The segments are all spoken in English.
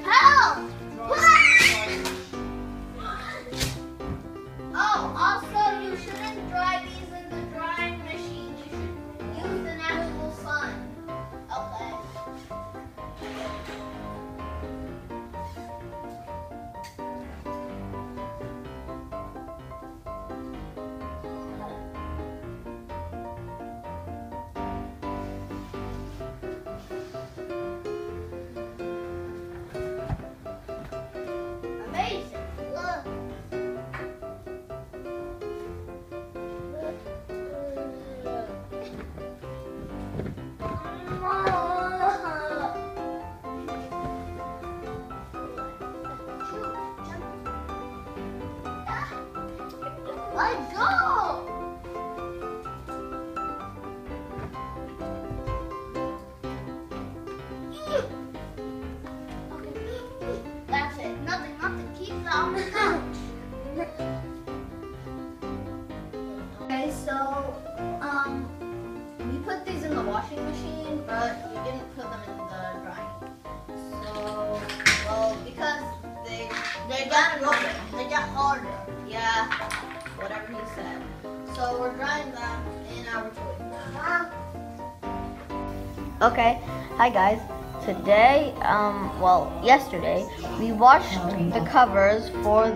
Help! Oh, also you shouldn't dry these in the drying machine. You should use the natural sun. Okay. Amazing. Look. Let's go! That's it. Nothing. Keep it on the couch. Okay, so we put these in the washing machine, but we didn't put them in the drying. So, well, because they got rougher. They got harder. Yeah, whatever he said. So we're drying them in our toilet. Okay, hi guys. Today, yesterday, we washed the covers for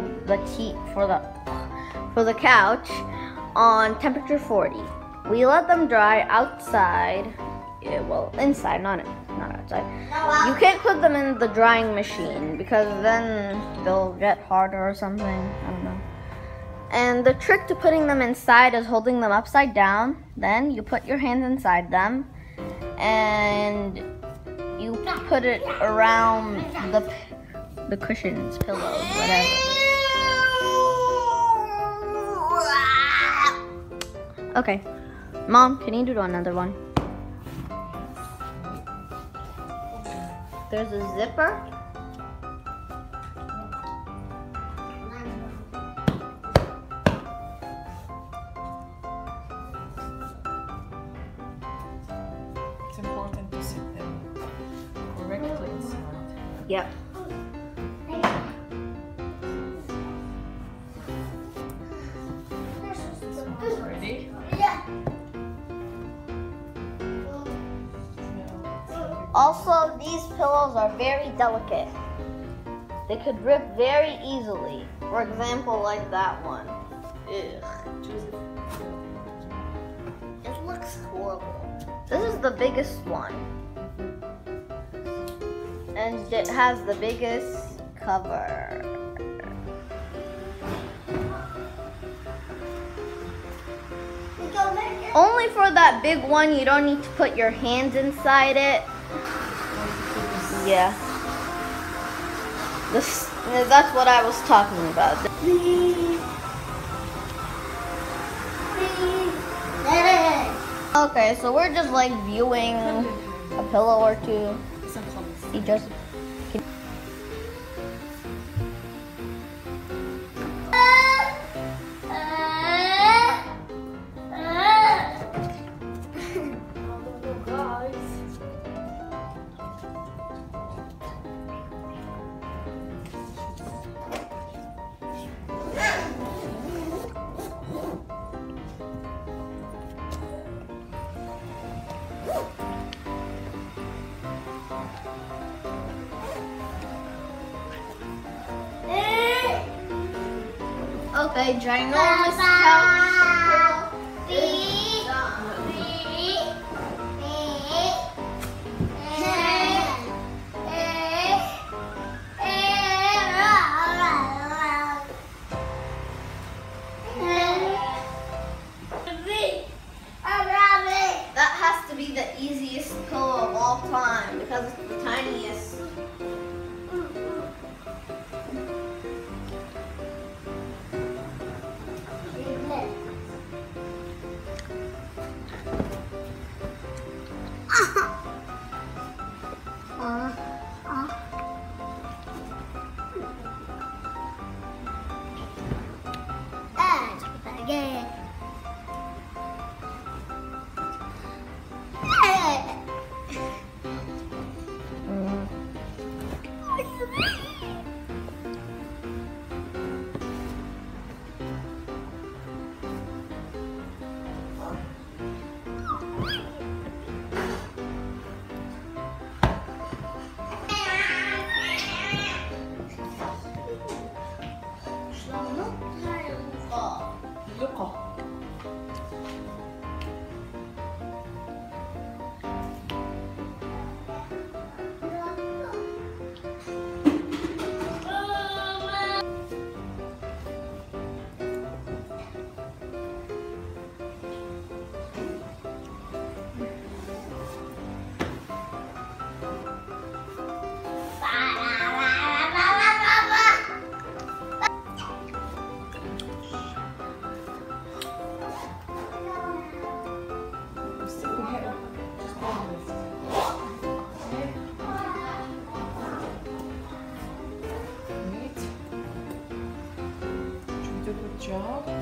the couch on temperature 40. We let them dry outside. Yeah, well, inside, not outside. You can't put them in the drying machine because then they'll get harder or something. I don't know. And the trick to putting them inside is holding them upside down. Then you put your hands inside them and you put it around the cushions, pillows, whatever. Okay. Mom, can you do another one? There's a zipper. It's important to sit them correctly inside. Yep. Ready? Also, these pillows are very delicate. They could rip very easily. For example, like that one. Ugh. It looks horrible. This is the biggest one. And it has the biggest cover. Only for that big one, you don't need to put your hands inside it. Yeah. That's what I was talking about. Okay, so we're just like viewing a pillow or two. He just... Okay, ginormous couch. That has to be the easiest pillow of all time because it's the tiniest. Again. job.